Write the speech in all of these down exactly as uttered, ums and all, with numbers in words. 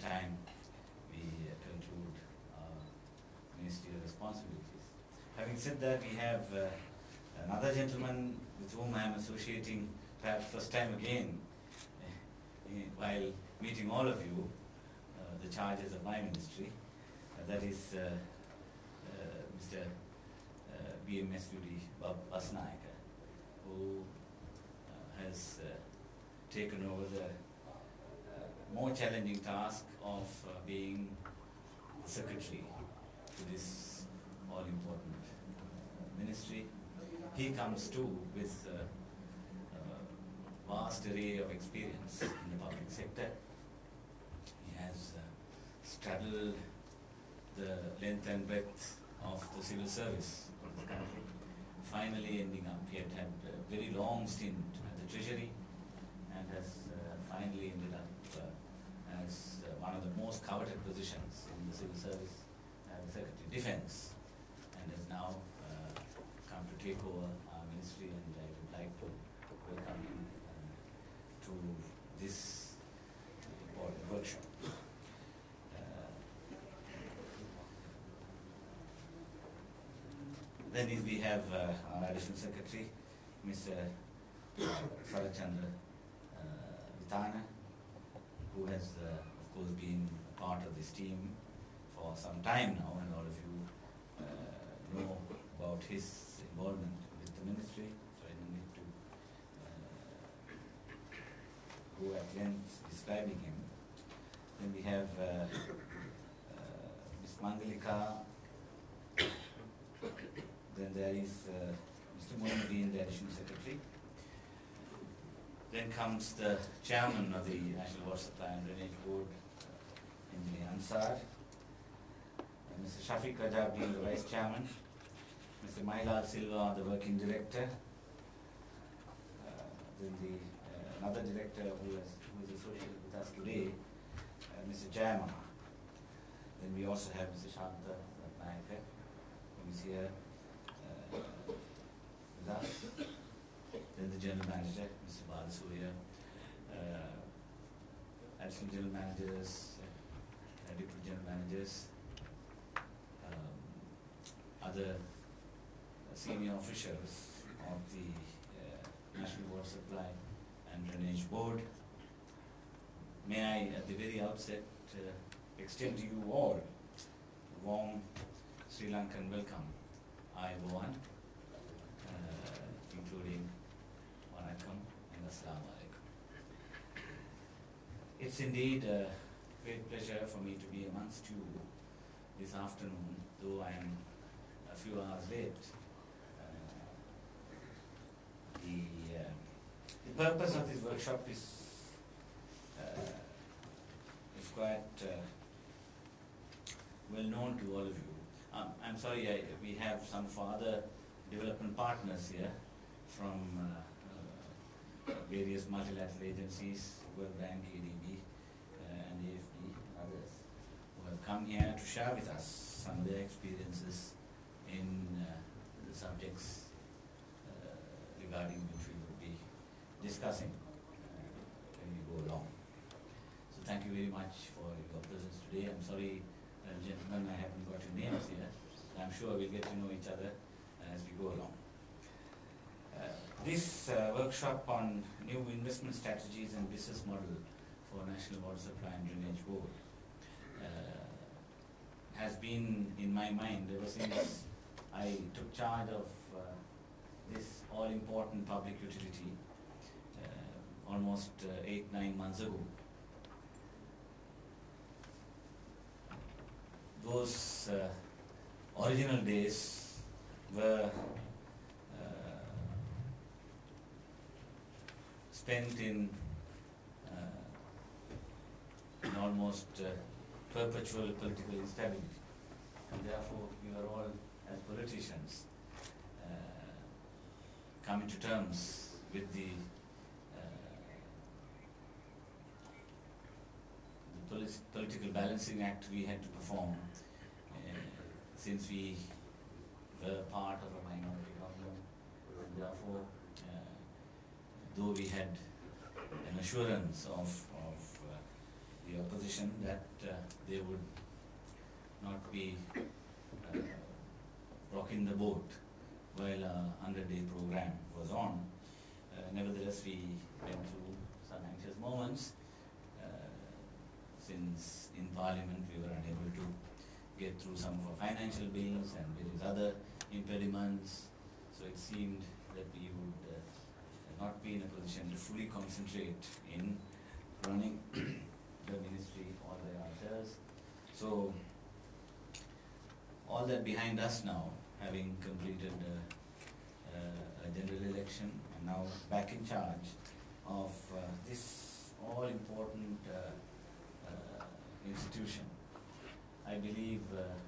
time we uh, conclude our ministerial responsibilities. Having said that, we have uh, another gentleman with whom I am associating perhaps first time again uh, while meeting all of you, uh, the charges of my ministry. Uh, that is uh, uh, Mister Uh, B M S U D Basnayaka, who uh, has uh, taken over the uh, more challenging task of uh, being the secretary to this all-important uh, ministry. He comes too with uh, a vast array of experience in the public sector. He has uh, straddled the length and breadth of the civil service of the country, finally ending up, he had had a very long stint at the Treasury and has uh, finally ended up uh, as uh, one of the most coveted positions in the civil service as the Secretary of Defence, and has now uh, come to take over our ministry, and I would like to welcome him uh, to this important workshop. Then we have uh, our Additional Secretary, Mister Sarachandra uh, Vitana, who has, uh, of course, been part of this team for some time now, and all of you uh, know about his involvement with the ministry, so I don't need to uh, go at length describing him. Then we have uh, uh, Miz Mangalika. Then there is uh, Mister Moinuddin, the Additional Secretary. Then comes the Chairman of the National Water Supply and Drainage Board, uh, Engineer Ansar. Uh, Mister Shafiq Rajabdeen, the Vice Chairman. Mister Mailal Silva, the Working Director. Uh, then the uh, another director who is, who is associated with us today, uh, Mister Jayama. Then we also have Mister Shanta Ratnayaka, who is here with us. Then the General Manager, Mister Balasuya, uh, Additional General Managers, uh, Deputy General Managers, um, other uh, senior officials of the uh, National Water Supply and Drainage Board. May I, at the very outset, uh, extend to you all a warm Sri Lankan welcome. I Bohan, uh, including Wanakkam and Assalamu Alaikum. It's indeed a great pleasure for me to be amongst you this afternoon, though I am a few hours late. Uh, the, uh, the purpose of this workshop is, uh, is quite uh, well known to all of you. Um, I'm sorry, I, we have some of our other development partners here from uh, uh, various multilateral agencies, World Bank, A D B, uh, and A F D, and others, who have come here to share with us some of their experiences in uh, the subjects uh, regarding which we will be discussing uh, when we go along. So thank you very much for your presence today. I'm sorry, Uh, gentlemen, I haven't got your names here. I'm sure we'll get to know each other as we go along. Uh, this uh, workshop on new investment strategies and business model for National Water Supply and Drainage Board uh, has been in my mind ever since I took charge of uh, this all-important public utility uh, almost uh, eight, nine months ago. Those uh, original days were uh, spent in, uh, in almost uh, perpetual political instability, and therefore we are all, as politicians, uh, coming to terms with the, uh, the polit political balancing act we had to perform. Since we were part of a minority government, and therefore, uh, though we had an assurance of, of uh, the opposition that uh, they would not be uh, rocking the boat while a hundred-day program was on. Uh, nevertheless, we went through some anxious moments uh, since in Parliament we were unable to get through some of our financial bills and various other impediments. So it seemed that we would uh, not be in a position to fully concentrate in running the ministry all by ourselves. So all that behind us now, having completed uh, uh, a general election and now back in charge of uh, this all important uh, uh, institution, I believe uh, uh,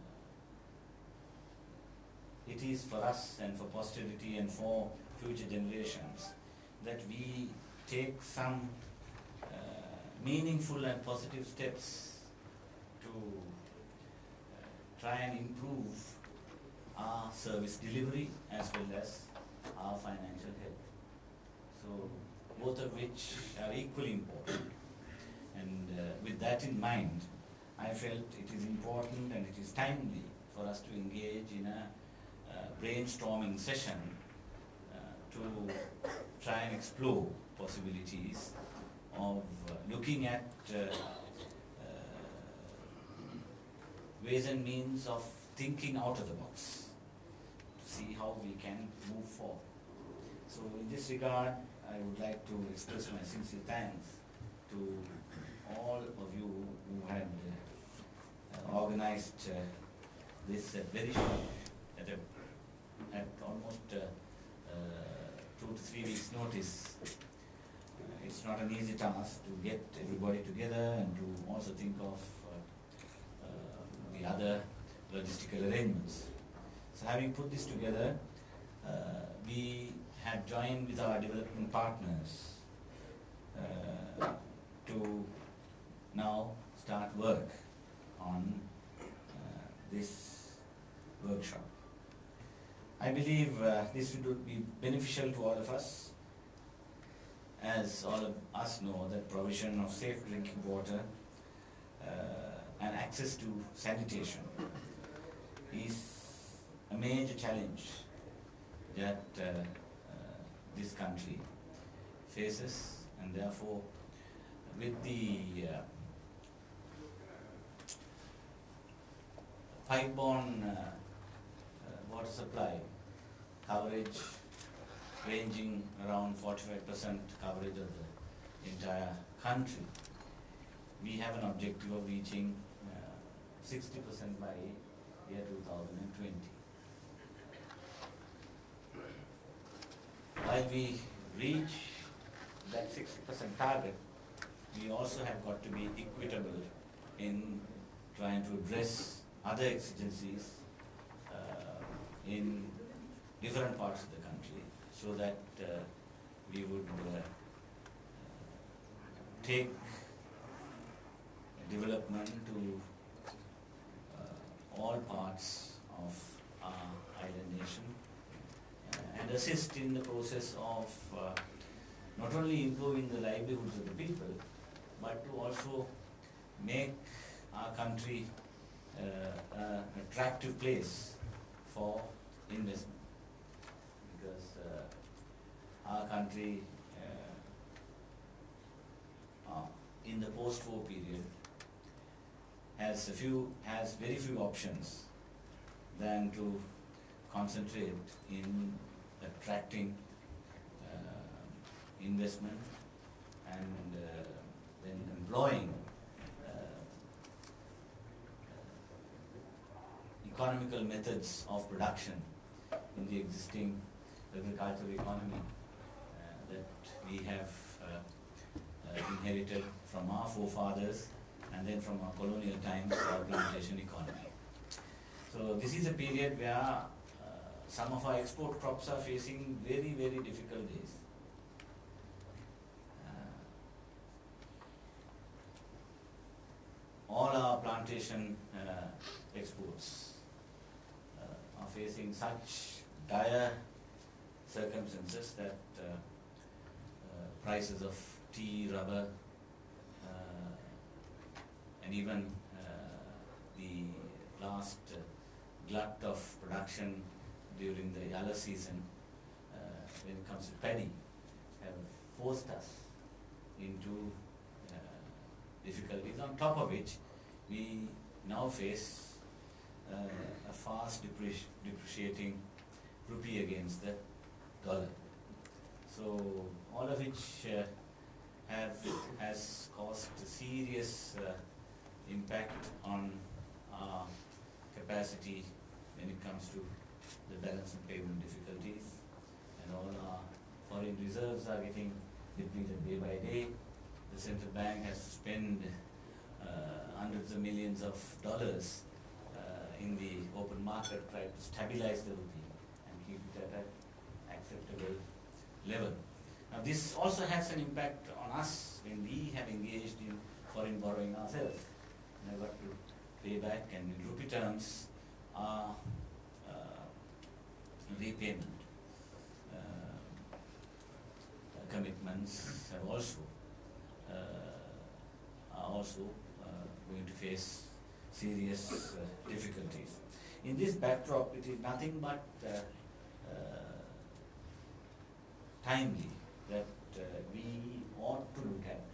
it is for us and for posterity and for future generations that we take some uh, meaningful and positive steps to uh, try and improve our service delivery as well as our financial health. So both of which are equally important. And uh, with that in mind, I felt it is important and it is timely for us to engage in a uh, brainstorming session uh, to try and explore possibilities of uh, looking at uh, uh, ways and means of thinking out of the box to see how we can move forward. So in this regard, I would like to express my sincere thanks to all of you who had uh, uh, organized uh, this at very short, at, a, at almost uh, uh, two to three weeks notice. Uh, it's not an easy task to get everybody together and to also think of uh, uh, the other logistical arrangements. So having put this together, uh, we had joined with our development partners uh, to now start work on uh, this workshop. I believe uh, this would be beneficial to all of us, as all of us know that provision of safe drinking water uh, and access to sanitation is a major challenge that uh, uh, this country faces, and therefore with the uh, pipe-borne uh, uh, water supply coverage ranging around forty-five percent coverage of the entire country, we have an objective of reaching uh, sixty percent by year two thousand twenty. While we reach that sixty percent target, we also have got to be equitable in trying to address other exigencies uh, in different parts of the country, so that uh, we would uh, take development to uh, all parts of our island nation uh, and assist in the process of uh, not only improving the livelihoods of the people, but to also make our country uh, an attractive place for investment. Because uh, our country uh, uh, in the post-war period has a few, has very few options than to concentrate in attracting uh, investment and uh, then employing uh, economical methods of production in the existing agricultural economy uh, that we have uh, uh, inherited from our forefathers and then from our colonial times, our plantation economy. So this is a period where uh, some of our export crops are facing very, very difficult days. All our plantation uh, exports uh, are facing such dire circumstances that uh, uh, prices of tea, rubber, uh, and even uh, the last uh, glut of production during the yellow season, uh, when it comes to paddy, have forced us into uh, difficulties, on top of which we now face uh, a fast depreci depreciating rupee against the dollar. So all of which uh, have has caused a serious uh, impact on our capacity when it comes to the balance and payment difficulties, and all our foreign reserves are getting depleted day by day. The central bank has to spend uh, hundreds of millions of dollars uh, in the open market, try to stabilize the rupee and keep it at an acceptable level. Now this also has an impact on us when we have engaged in foreign borrowing ourselves. And I've got to pay back, and in rupee terms, our uh, repayment uh, commitments have also uh, are also uh, going to face serious uh, difficulties. In this backdrop, it is nothing but uh, uh, timely that uh, we ought to look at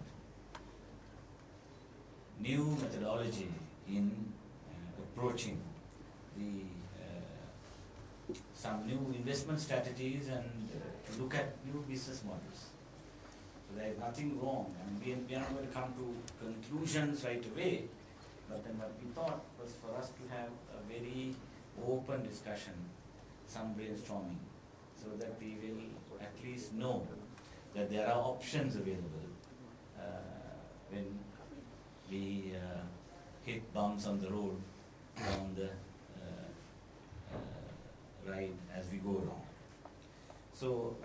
new methodology in uh, approaching the uh, some new investment strategies, and uh, to look at new business models. So there is nothing wrong, and we, we are not going to come to conclusions right away, but then what we thought was for us to have a very open discussion, some brainstorming, so that we will at least know that there are options available uh, when we uh, hit bumps on the road down the uh, uh, ride as we go along. So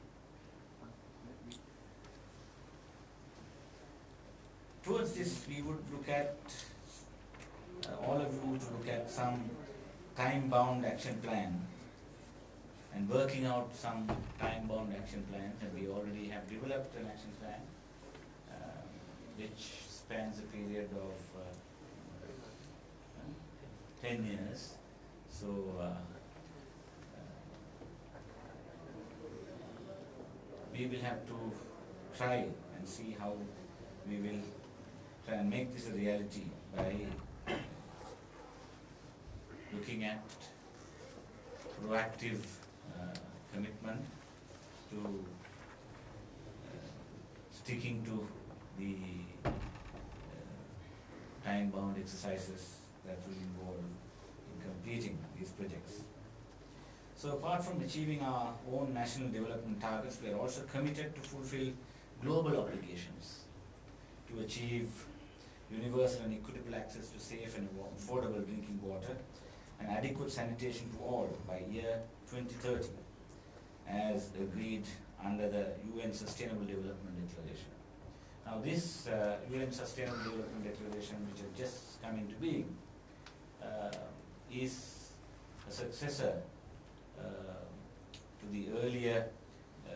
towards this, we would look at, uh, all of you would look at some time-bound action plan and working out some time-bound action plans, and we already have developed an action plan uh, which spans a period of uh, uh, ten years. So uh, uh, we will have to try and see how we will try and make this a reality by looking at proactive uh, commitment to uh, sticking to the uh, time-bound exercises that will involve in completing these projects. So apart from achieving our own national development targets, we are also committed to fulfill global obligations to achieve universal and equitable access to safe and affordable drinking water and adequate sanitation to all by year twenty thirty, as agreed under the U N Sustainable Development Declaration. Now this uh, U N Sustainable Development Declaration, which has just come into being, uh, is a successor uh, to the earlier uh,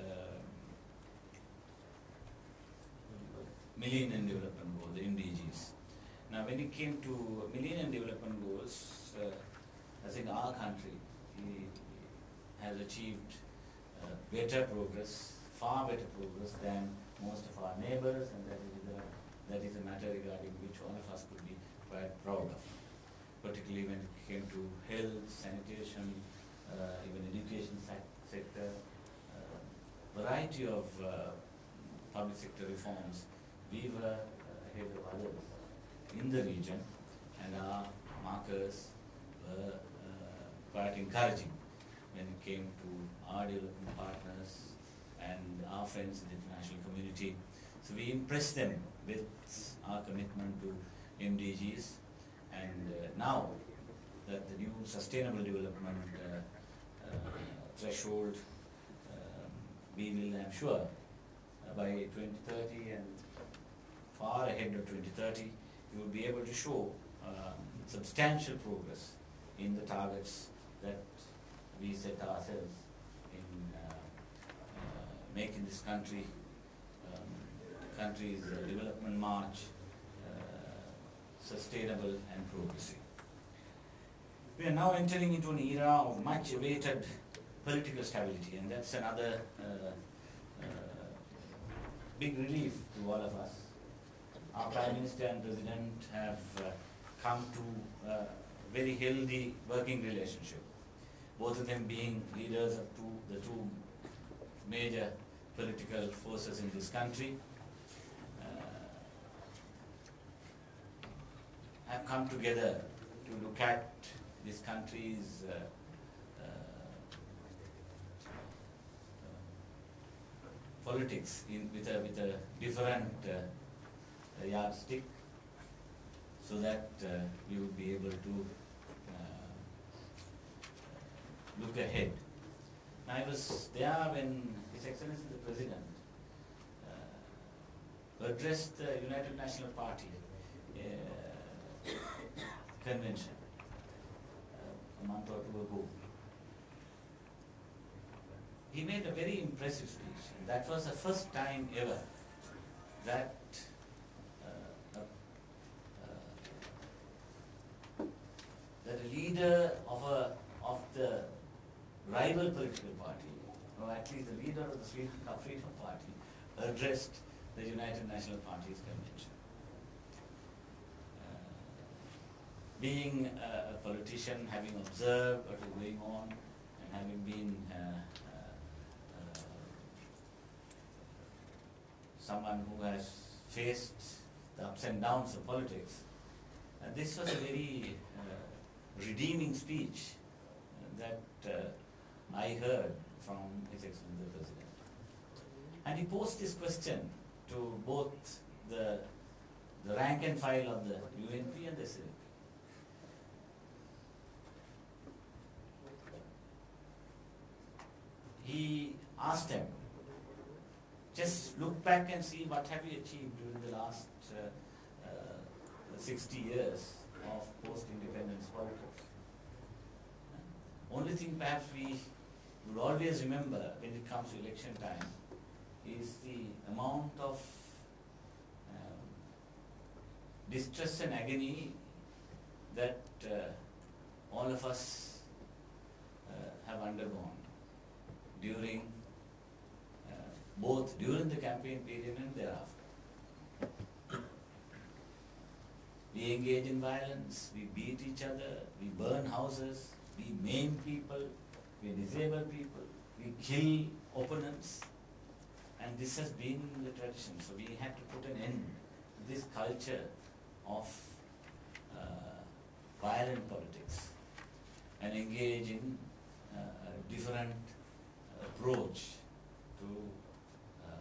Millennium Development Goals, the M D Gs. Now when it came to Millennium Development Goals, uh, I think our country has achieved uh, better progress, far better progress than most of our neighbors, and that is, a, that is a matter regarding which all of us could be quite proud of, particularly when it came to health, sanitation, uh, even education sector, uh, variety of uh, public sector reforms. We were uh, ahead of others in the region, and our markers were uh, quite encouraging when it came to our development partners and our friends in the international community. So we impressed them with our commitment to M D Gs, and uh, now that the new sustainable development uh, uh, threshold, um, we will, I'm sure, uh, by twenty thirty and far ahead of twenty thirty, we will be able to show um, substantial progress in the targets that we set ourselves in uh, uh, making this country, um, country's uh, development march uh, sustainable and progressive. We are now entering into an era of much awaited political stability, and that's another uh, uh, big relief to all of us. Our Prime Minister and President have uh, come to a very healthy working relationship, both of them being leaders of two, the two major political forces in this country. Have come together to look at this country's uh, uh, uh, politics in, with, a, with a different uh, yardstick, so that uh, we would be able to uh, look ahead. I was there when His Excellency the President uh, addressed the United National Party uh, convention uh, a month or two ago. He made a very impressive speech, and that was the first time ever that uh, uh, uh, that a leader of a of the rival political party, or at least the leader of the Freedom Party, addressed the United National Party's convention. Being a, a politician, having observed what is going on, and having been uh, uh, uh, someone who has faced the ups and downs of politics, uh, this was a very uh, redeeming speech that uh, I heard from His Excellency the President. And he posed this question to both the, the rank and file of the U N P and the S L M C. He asked them, just look back and see what have you achieved during the last uh, uh, sixty years of post-independence politics. Only thing perhaps we would always remember when it comes to election time is the amount of um, distress and agony that uh, all of us uh, have undergone during, uh, both during the campaign period and thereafter. We engage in violence, we beat each other, we burn houses, we maim people, we disable people, we kill opponents, and this has been the tradition. So we had to put an end to this culture of uh, violent politics and engage in uh, a different approach to uh,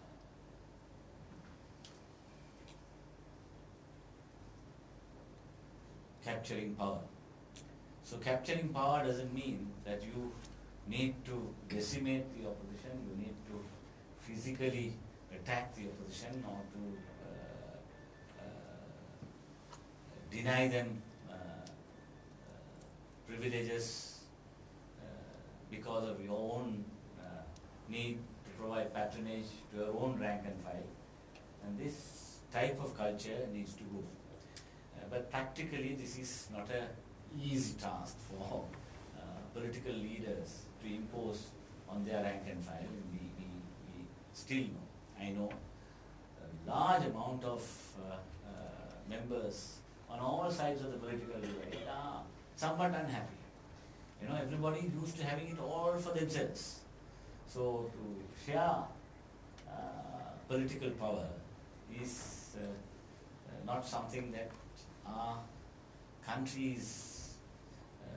capturing power. So capturing power doesn't mean that you need to decimate the opposition, you need to physically attack the opposition or to uh, uh, deny them uh, uh, privileges uh, because of your own uh, need to provide patronage to your own rank and file. And this type of culture needs to go. Uh, but practically this is not an easy task for uh, political leaders to impose on their rank and file. We, we, we still know, I know, a large amount of uh, uh, members on all sides of the political divide are somewhat unhappy. You know, everybody is used to having it all for themselves. So to share uh, political power is uh, uh, not something that our countries, uh,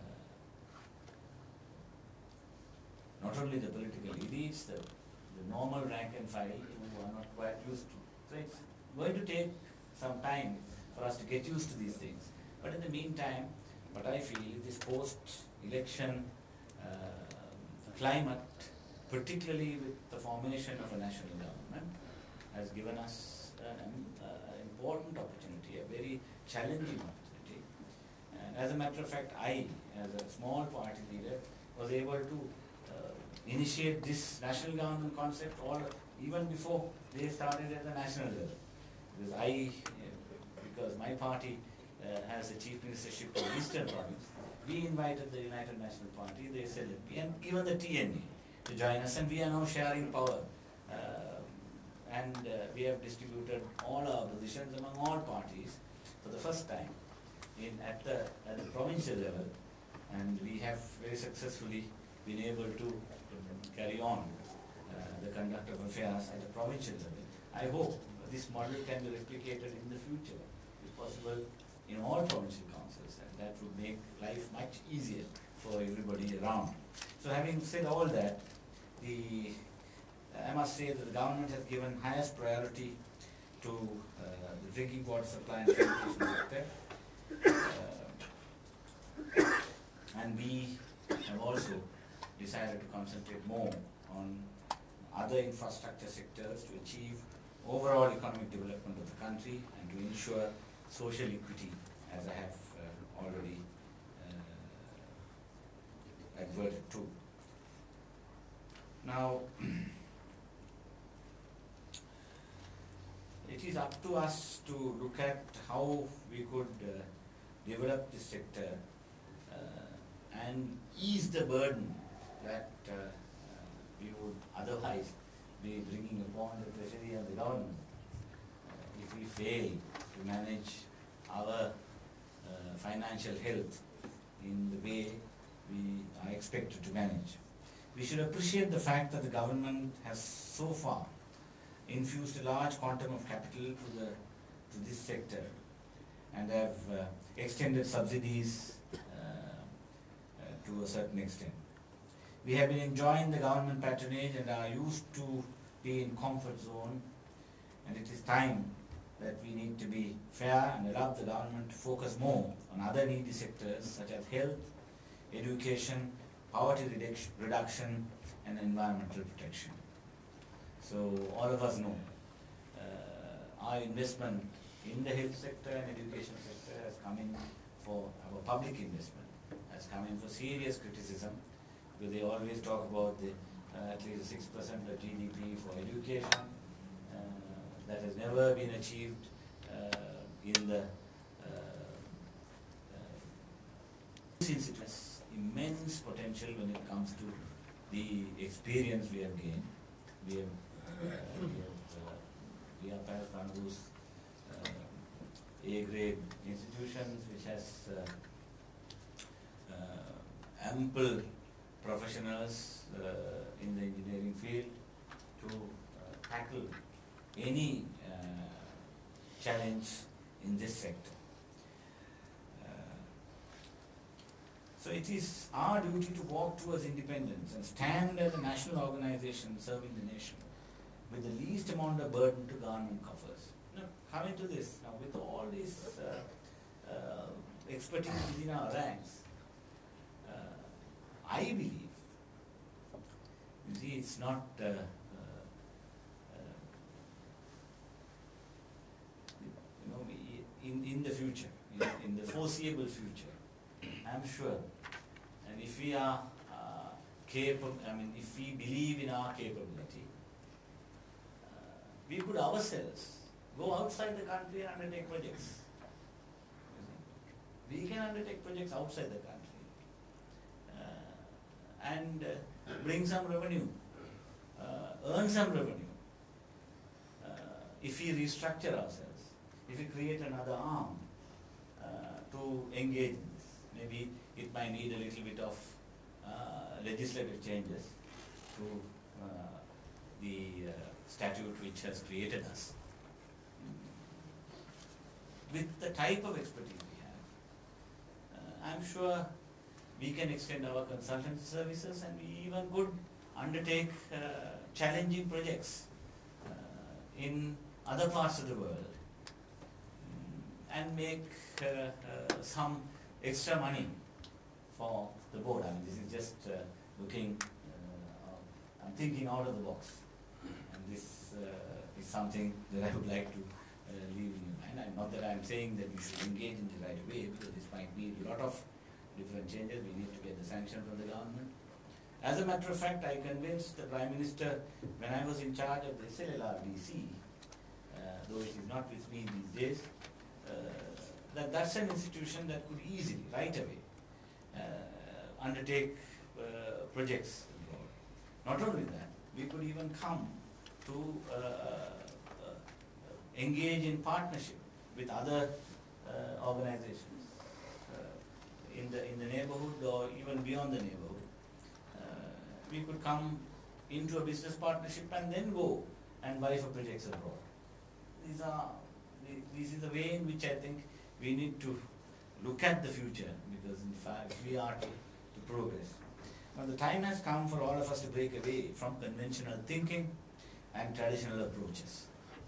not only the political elites, the, the normal rank and file who are not quite used to. So it's going to take some time for us to get used to these things. But in the meantime, what I feel is this post-election uh, climate, particularly with the formation of a national government, has given us an uh, important opportunity, a very challenging opportunity. And as a matter of fact, I, as a small party leader, was able to uh, initiate this national government concept all, even before they started at the national level. Because I, uh, because my party uh, has the chief ministership of Eastern Province. We invited the United National Party, the S L M C, and even the T N A to join us, and we are now sharing power. Uh, and uh, we have distributed all our positions among all parties for the first time in at the at the provincial level, and we have very successfully been able to um, carry on uh, the conduct of affairs at the provincial level. I hope this model can be replicated in the future, if possible, in all provincial councils, and that would make life much easier for everybody around. So having said all that, the I must say that the government has given highest priority to uh, the drinking water supply and sanitation sector. Uh, and we have also decided to concentrate more on other infrastructure sectors to achieve overall economic development of the country and to ensure social equity, as I have uh, already uh, adverted to. Now, it is up to us to look at how we could uh, develop this sector uh, and ease the burden that uh, uh, we would otherwise be bringing upon the treasury and the government uh, if we fail to manage our uh, financial health in the way we are expected to manage. We should appreciate the fact that the government has so far infused a large quantum of capital to the to this sector and have uh, extended subsidies uh, uh, to a certain extent. We have been enjoying the government patronage and are used to be in comfort zone, and it is time that we need to be fair and allow the government to focus more on other needy sectors such as health, education, poverty reduction, reduction and environmental protection. So all of us know uh, our investment in the health sector and education sector has come in for our public investment, has come in for serious criticism, because they always talk about the uh, at least six percent of G D P for education. Uh, that has never been achieved uh, in the uh, uh, institutions. Immense potential when it comes to the experience we have gained. We have Uh, we, have, uh, we are perhaps one of those uh, A-grade institutions which has uh, uh, ample professionals uh, in the engineering field to uh, tackle any uh, challenge in this sector. Uh, so it is our duty to walk towards independence and stand as a national organization serving the nation with the least amount of burden to government coffers. Now, coming to this, now with all this uh, uh, expertise within our ranks, uh, I believe, you see, it's not, uh, uh, uh, you know, we, in, in the future, in, in the foreseeable future, I'm sure, and if we are uh, capable, I mean, if we believe in our capability, we could ourselves go outside the country and undertake projects. We can undertake projects outside the country uh, and uh, bring some revenue, uh, earn some revenue. Uh, if we restructure ourselves, if we create another arm uh, to engage in this, maybe it might need a little bit of uh, legislative changes to uh, the uh, statute which has created us. With the type of expertise we have, uh, I'm sure we can extend our consultancy services, and we even could undertake uh, challenging projects uh, in other parts of the world um, and make uh, uh, some extra money for the board. I mean, this is just uh, looking, uh, I'm thinking out of the box. This uh, is something that I would like to uh, leave in your mind. And not that I am saying that we should engage in the right way, because this might be a lot of different changes. We need to get the sanction from the government. As a matter of fact, I convinced the Prime Minister when I was in charge of the S L M C, uh, though it is not with me these days, uh, that that's an institution that could easily, right away, uh, undertake uh, projects abroad. Not only that, we could even come to uh, uh, engage in partnership with other uh, organizations uh, in the in the neighborhood or even beyond the neighborhood. Uh, we could come into a business partnership and then go and vie for projects abroad. These are this is the way in which I think we need to look at the future, because in fact we are to, to progress. Now the time has come for all of us to break away from conventional thinking and traditional approaches.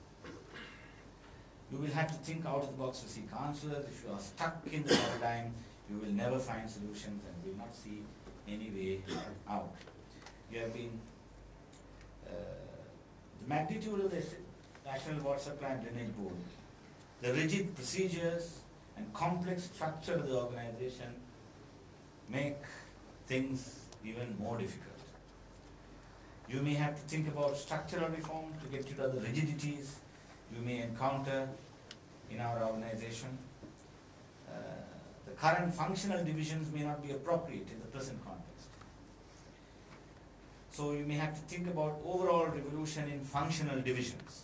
You will have to think out of the box to seek answers. If you are stuck in the paradigm, you will never find solutions and will not see any way out. You have been, uh, the magnitude of the National Water Supply and Drainage Board, the rigid procedures and complex structure of the organization make things even more difficult. You may have to think about structural reform to get rid of the rigidities you may encounter in our organization. Uh, the current functional divisions may not be appropriate in the present context. So you may have to think about overall revolution in functional divisions.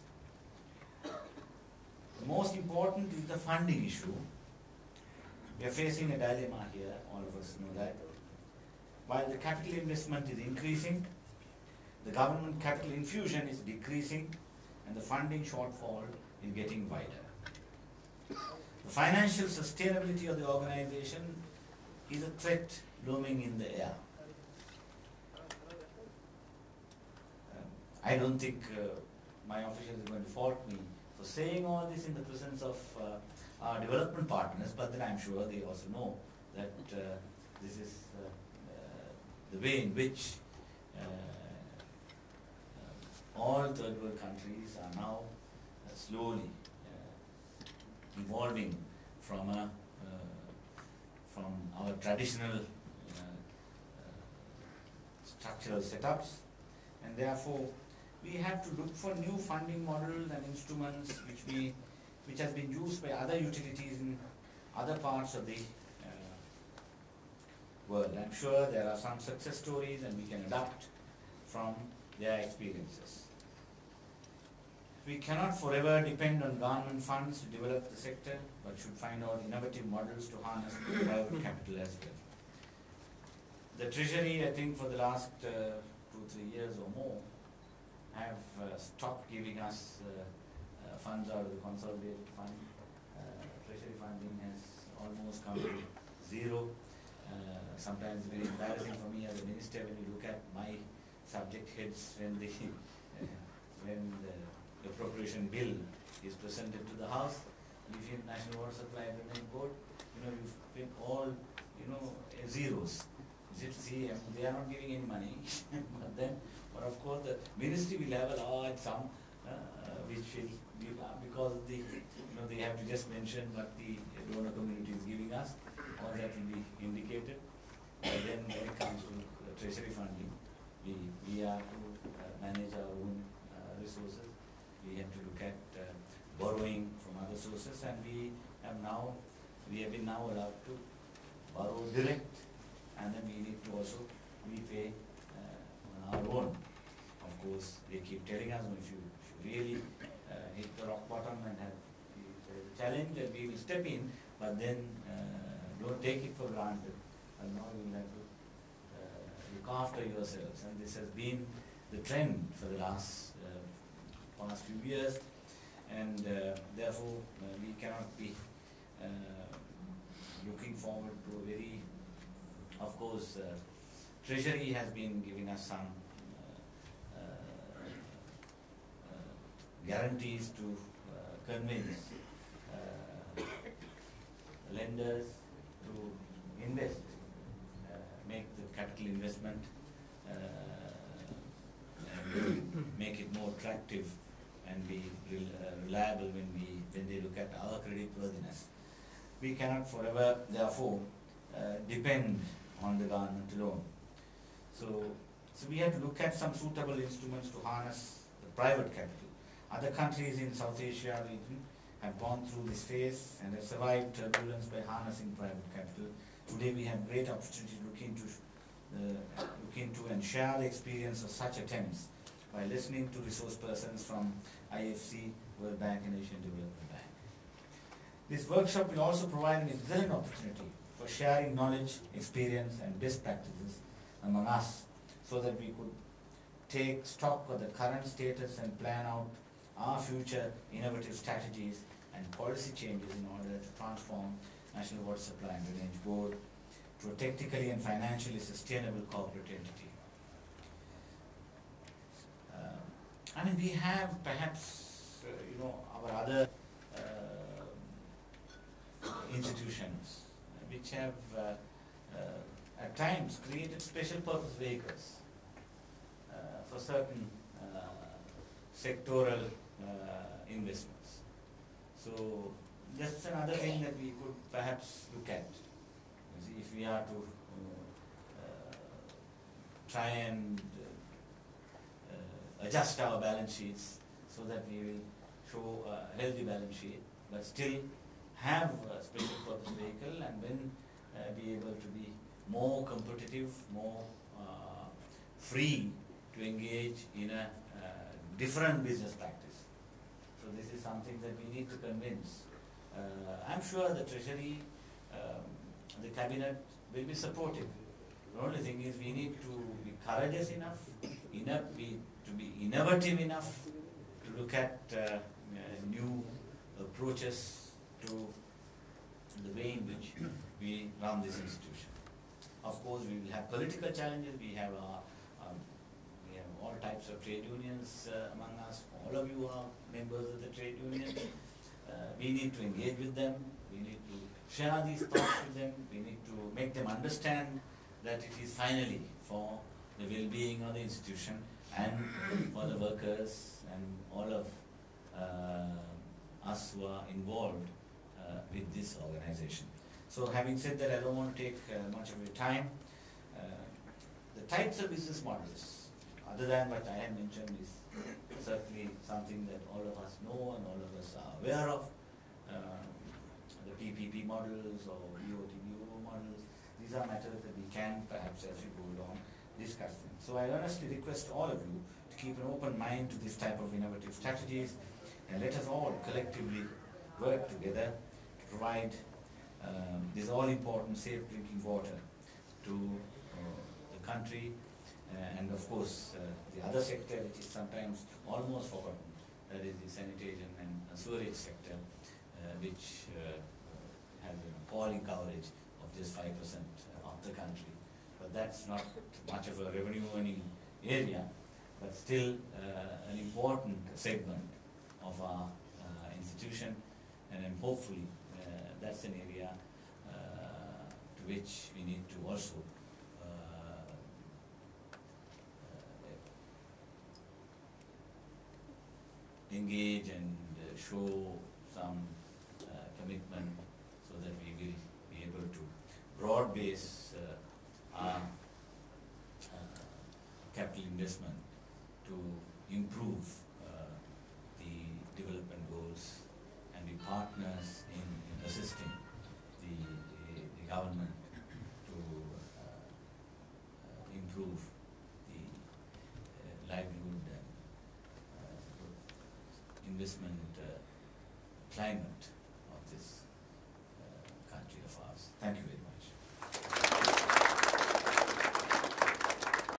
The most important is the funding issue. We are facing a dilemma here, all of us know that. While the capital investment is increasing, the government capital infusion is decreasing, and the funding shortfall is getting wider. The financial sustainability of the organization is a threat looming in the air. Um, I don't think uh, my officials are going to fault me for saying all this in the presence of uh, our development partners, but then I'm sure they also know that uh, this is uh, uh, the way in which uh, uh, all third world countries are now uh, slowly uh, evolving from a uh, from our traditional uh, uh, structural setups, and therefore we have to look for new funding models and instruments which we which has been used by other utilities in other parts of the uh, world. I'm sure there are some success stories and we can adapt from their experiences. We cannot forever depend on government funds to develop the sector, but should find out innovative models to harness private capital as well. The Treasury, I think for the last uh, two, three years or more, have uh, stopped giving us uh, uh, funds out of the consolidated fund. Uh, treasury funding has almost come to zero. Uh, sometimes very embarrassing for me as a minister when you look at my subject heads when the uh, when the appropriation bill is presented to the House. If in National Water Supply and Drainage Board, you know, you've been all, you know, zeros. You see, they are not giving any money, but then, but of course, the ministry will have a large sum, uh, which will be, uh, because of the, you know, they have to just mention what the donor community is giving us, or that will be indicated. But then when it comes to uh, treasury funding, we, we are to uh, manage our own uh, resources. We have to look at uh, borrowing from other sources, and we have now, we have been now allowed to borrow direct, and then we need to also repay uh, on our own. Of course, they keep telling us, if you, if you really uh, hit the rock bottom and have the challenge, that we will step in, but then uh, don't take it for granted. And now you will have to uh, look after yourselves, and this has been the trend for the last uh, past few years, and uh, therefore uh, we cannot be uh, looking forward to a very, of course, uh, Treasury has been giving us some uh, uh, uh, guarantees to uh, convince uh, lenders to invest, uh, make the capital investment, uh, and make it more attractive and be rel uh, reliable when we when they look at our credit worthiness. We cannot forever, therefore, uh, depend on the government alone. So, so we have to look at some suitable instruments to harness the private capital. Other countries in South Asia region have gone through this phase and have survived turbulence by harnessing private capital. Today we have great opportunity to look into, uh, look into and share the experience of such attempts by listening to resource persons from I F C, World Bank and Asian Development Bank. This workshop will also provide an excellent opportunity for sharing knowledge, experience and best practices among us so that we could take stock of the current status and plan out our future innovative strategies and policy changes in order to transform National Water Supply and Drainage Board to a technically and financially sustainable corporate entity. Uh, I mean, we have perhaps, uh, you know, our other uh, institutions uh, which have uh, uh, at times created special purpose vehicles uh, for certain uh, sectoral uh, investments. So that's another thing that we could perhaps look at. You see, if we are to uh, uh, try and uh, uh, adjust our balance sheets so that we will show a healthy balance sheet, but still have a special purpose vehicle and then uh, be able to be more competitive, more uh, free to engage in a uh, different business practice. So this is something that we need to convince. Uh, I'm sure the Treasury, um, the Cabinet will be supportive. The only thing is we need to be courageous enough, enough be, to be innovative enough to look at uh, uh, new approaches to the way in which we run this institution. Of course, we will have political challenges. We have our, um, we have all types of trade unions uh, among us. All of you are members of the trade unions. Uh, we need to engage with them. We need to share these thoughts with them. We need to make them understand that it is finally for the well-being of the institution and for the workers and all of uh, us who are involved uh, with this organization. So having said that, I don't want to take uh, much of your time. Uh, the types of business models, other than what I have mentioned, is certainly something that all of us know and all of us are aware of. Uh, the P P P models or B O T B O models, these are matters that we can perhaps as we go along discuss them. So I earnestly request all of you to keep an open mind to this type of innovative strategies and let us all collectively work together to provide um, this all-important safe drinking water to uh, the country uh, and of course uh, the other sector which is sometimes almost forgotten, that is the sanitation and sewerage sector, uh, which uh, has an appalling coverage of just five percent of the country. But that's not much of a revenue earning area, but still uh, an important segment of our uh, institution, and then hopefully uh, that's an area uh, to which we need to also uh, uh, engage and uh, show some uh, commitment so that we will be able to broad base uh, our uh, capital investment to improve uh, the development goals and be partners in, in assisting the, the, the government to uh, uh, improve the uh, livelihood and uh, investment uh, climate